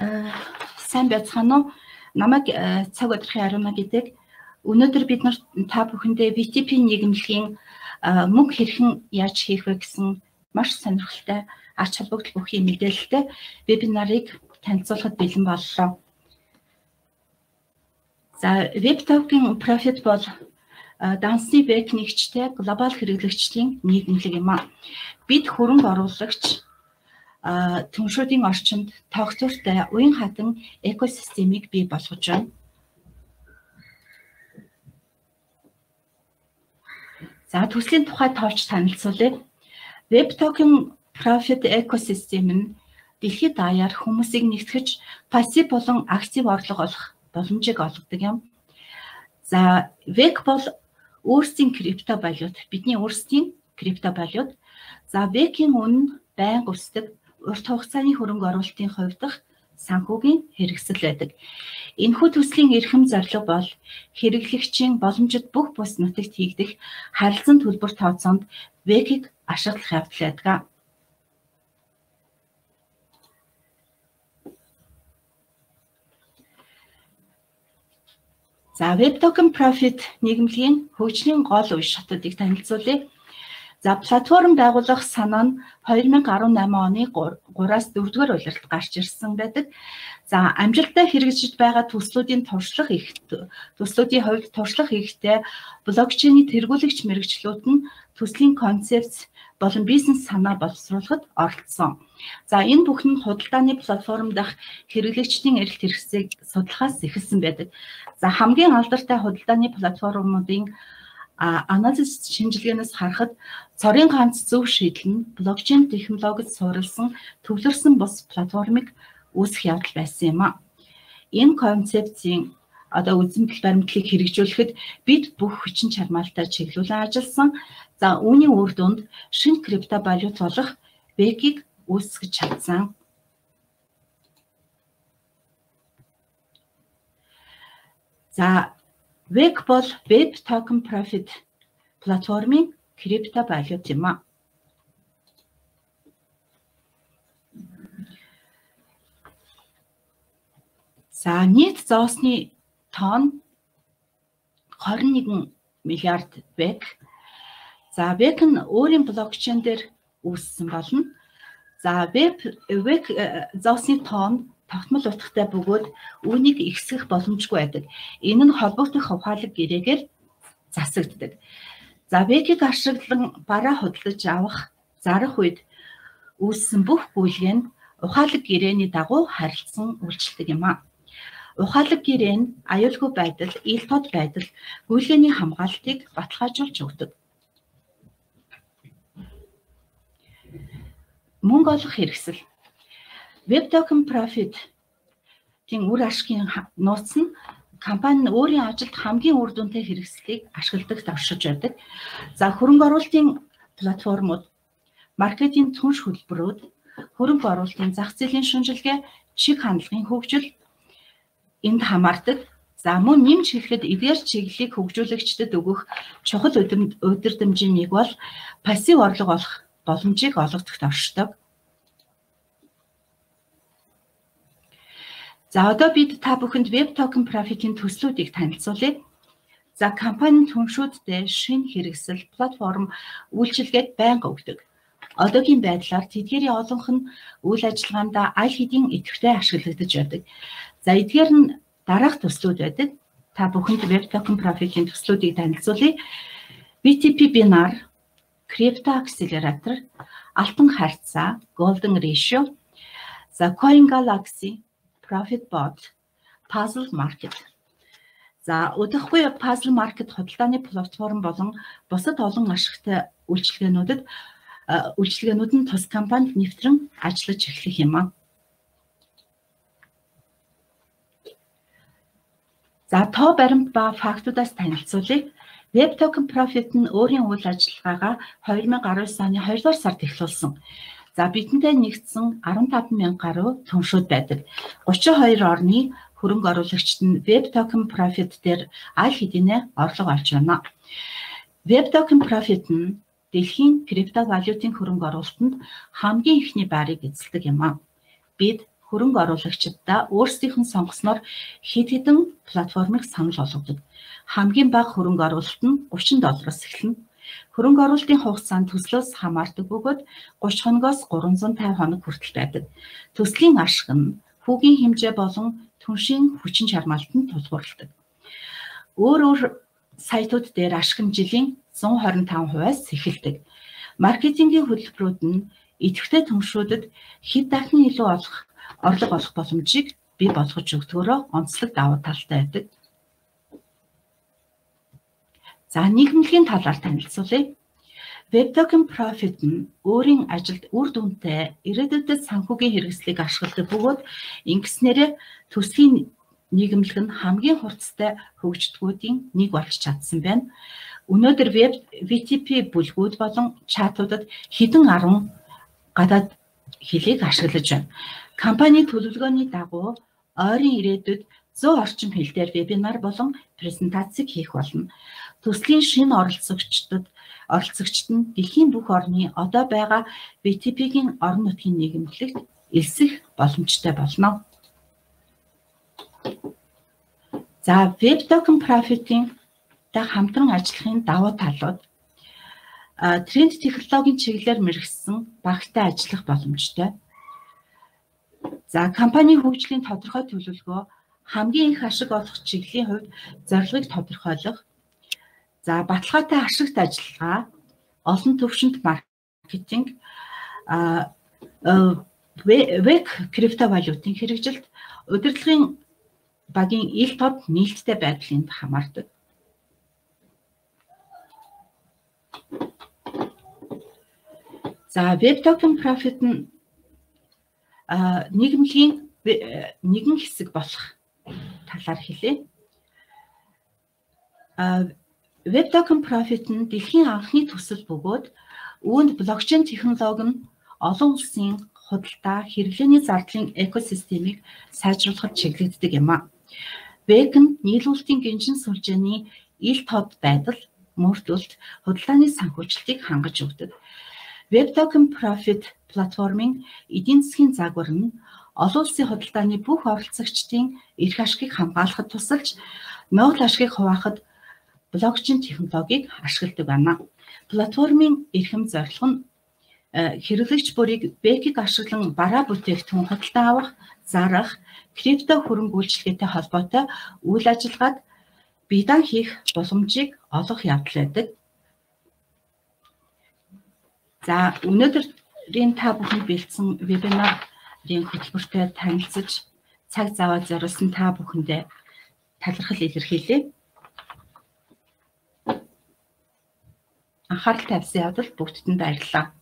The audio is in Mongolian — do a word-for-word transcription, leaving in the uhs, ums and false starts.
Сайн байцгаана уу? Намайг цаг өдрийн ариуна гэдэг. Өнөөдөр бид нар та бүхэндээ ви ти пи нийгэмлэгийн мөнгө хэрхэн яаж хийх вэ гэсэн маш сонирхолтой ач холбогдол бүхий мэдээлэлтэй вебинарыг танилцуулахад бэлэн боллоо. За, Web Token Profit бол дансны веб нэгжтэй глобал хэрэглэгчдийн нийгэмлэг юм а. Бид хөрөнгө оруулагч түншүүдийн орчинд тогтвортой уян хатан экосистемийг бий болгож байна. За, төслийн тухай тоолж танилцуулъя. Web Token Profit экосистем нь дэлхийд даяар хүмүүсийг нэгтгэж пассив болон актив орлого олох боломжийг олгодог юм. За, век бол өөрсдийн крипто валют, бидний өөрсдийн крипто валют. За, векийн үнэ байнга өсдөг, урт хугацааны хөрөнгө оруулалтын хувьдах санхүүгийн хэрэгсэл байдаг. Энэхүү төслийн эрхэм зорилго бол хэрэглэгчийн боломжит бүх бус нутагт хийгдэх харилцан төлбөр тооцоонд векийг ашиглах явдал байдаг. За, Web Token Profit нийгэмлэгийн хөгжлийн гол үе шатуудыг танилцуулъя. За, платформ байгуулах санаа нь хоёр мянга арван намын оны гураас дөрөвдүгээр улиралд гарч ирсэн байдаг. За, амжилттай хэрэгжиж байгаа төслүүдийн туршлага их төслүүдийн хувьд туршлага ихтэй блокчейний тэргүүлэгч мэрэгчлүүд нь төслийн концепц болон бизнес санаа боловсруулахад оролцсон. За, энэ бүхэн худалдааны платформ дах хэрэглэгчдийн эрэлт хэрэгцээг судлахаас эхэлсэн байдаг. За, хамгийн алдартай худалдааны платформуудын анализ шинжилгээнээс харахад цорын ганц зөв шийдэл нь блокчейн технологид суурилсан төвлөрсөн бус платформыг үүсгэх явдал байсан юм а. Энэ концепцийн одоо үзэмжлэл баримтлалыг хэрэгжүүлэхэд бид бүх хүчин чармаалтаа чиглүүлэн ажилласан. За, үүний үр дүнд шинэ крипто валют болох векийг үүсгэж чадсан. За, век бол Web Token Profit платформын крипто валют юм а. За, нийт зоосны тонн хорин нэгэн миллиард век. За, век нь өөрийн блокчейн дээр үүссэн болно. За, веб век зоосны тонн тогтмол утгатай бөгөөд үүнийг ихсгэх боломжгүй байдаг. Энэ нь холбогдох ухаалаг гэрээгээр засагддаг. За, векийг ашиглан бараа худалдаж авах зарах үед үүссэн бүх гүйлгээ нь ухаалаг гэрээний дагуу харилцсан үйлчлдэг юм а. Ухаалаг гэрээ нь аюулгүй байдал, ил тод байдал, гүйлгээний хамгаалтыг баталгаажуулж өгдөг. Мөнгө олох хэрэгсэл. Web Token Profit тийм үр ашигын нууц нь компани нь өөрийн ажилд хамгийн үр дүнтэй хэрэгслийг ашигладаг давшиж байдаг. За, хөрөнгө оруулалтын платформуд, маркетинг түнш хөтөлбөрүүд, хөрөнгө оруулалтын зах зээлийн шинжилгээ, чиг хандлагын хөгжил энд хамаардаг. За, мөн нэмж хэлэхэд эдгээр чиглэлийг хөгжүүлэгчдэд өгөх чухал удирдамжийн нэг бол пассив орлого олох боломжийг олгодогт оршдог. За, одоо бид та бүхэнд Web Token Profit-ийн төслүүдийг танилцуулъя. За, компани түншүүддээ шинэ хэрэгсэл, платформ, үйлчилгээд байнга өгдөг. Одоогийн байдлаар тэдгээрийн олонх нь үйл ажиллагаанд аль хэдийн идэвхтэй ашиглагдаж байдаг. За, эдгээр нь дараах төслүүд байдаг. Та бүхэнд Web Token Profit-ийн төслүүдийг танилцуулъя. ви ти пи Binar, Crypto Accelerator, Алтан харьцаа, Golden Ratio, за, Coin Galaxy, Profit Bot, Puzzle Market. За, удахгүй Puzzle Market худалдааны платформ болон бусад олон ашигтай үйлчилгээнүүдэд үйлчилгээнүүд нь тус компанид нэвтрэн ажиллаж эхлэх юм а. За, тоо баримт ба фактуудаас танилцуулъя. Web Token Profit нь өөрийн үйл ажиллагаагаа хоёр мянга арван оны хоёрдугаар сард эхлүүлсэн. За, бидэнтэй нэгдсэн арван таван мянга гаруй түншүүд байдаг. гучин хоёр орны хөрөнгө оруулагчид нь Web Token Profit дээр аль хэдийнэ орлого олж байна. Web Token Profit нь дэлхийн крипто валютын хөрөнгө оруулалтанд хамгийн ихний байрыг эзэлдэг юм а. Бид хөрөнгө оруулагчдаа өөрсдийнх нь сонгосноор хэд хэдэн платформыг санал болгодог. Хамгийн бага хөрөнгө оруулалт нь гучин доллароос эхэлнэ. Хөрөнгө оруулалтын хугацаанд төслөөс хамаардаг бөгөөд гуравч хоногоос гурван зуун тавин хоног хүртэл байдаг. Төслийн ашиг нь хүүгийн хэмжээ болон түншийн хүчин чармаалтанд тулгуурладаг. Өөр өөр сайтууд дээр ашиг нь жилийн зуун хорин таван хувиас эхэлдэг. Маркетингийн хөтөлбөрүүд нь идэвхтэй түншүүдэд хэд дахин илүү олох орлого олох боломжийг бий болгож өгдөгөөрөө онцлог давуу талтай байдаг. За нийгэмлэгийн талаар танилцуулъя. Web Token Profit нь өөрийн ажилд үр дүнтэй ирээдүйд санхүүгийн хэрэгслийг ашигладаг бөгөөд ингэснээрээ төслийн нийгэмлэг нь хамгийн хурцтай хөгждгүүдийн нэг болж чадсан байна. Өнөөдөр веб ви ти пи бүлгүүд болон чатуудад хэдэн арван гадаад хэлийг ашиглаж байна. Компани төлөвлөгөөний дагуу ойрын ирээдүйд зуун орчим хэл дээр вебинар болон презентацийг хийх болно. Төслийн шинэ оролцогчдод оролцогчд нь дэлхийн бүх орны одоо байгаа ви ти пигийн орон нутгийн нийгэмлэгт элсэх боломжтой болно. За Web Token Profit-ийн та хамтран ажиллахын давуу талууд тренд технологийн чиглэлээр мэргэжсэн багтай ажиллах боломжтой. За компани хөгжлийн тодорхой төлөвлөгөө хамгийн их ашиг олох чиглэлийн хувьд зорилгыг тодорхойлох. За баталгаатай ашигт ажиллагаа, олон төвшинт маркетинг, веб криптовалютын хэрэгжилт, удирдлагын багийн ил тод нээлттэй байдлыг хамаардаг. За Web Token Profit нь нийгэмлэгийн нэгэн хэсэг болох талаар хэлье. Web Token Profit нь дэлхийн анхны төсөл бөгөөд үүнд блокчейн технологи нь олон улсын худалдаа хэрэглээний зардлын экосистемийг сайжруулахад чиглэгддэг юм а. Веб нь нийлүүлэлтийн гинжин сүлжээний ил тод байдал, мөрдөлт, худалдааны санхүүжилтийг хангаж өгдөг. Web Token Profit платформын эдийн засгийн загвар нь олон улсын худалдааны бүх оролцогчдын эрх ашгийг хамгаалахад тусалж, ногдол ашгийг хуваахад блокчейн технологиг ашигладаг байна. Платформын эрхэм зорилго нь хэрэглэгч бүрийг бэкийг ашиглан бараа бүтээгдэхүүн худалдан авах, зарах, крипто хөрөнгө үйлчилгээтэй холбоотой үйл ажиллагааг бие даан хийх боломжийг олгох явдал байдаг. За өнөөдрийн та бүхэнд бэлдсэн вебинарын хөтөлбөртэй танилцж цаг зав аваад зориулсан та бүхэндээ талархал илэрхийлье. Анхаарал тавьсан явдал бүгдд нь баярлалаа.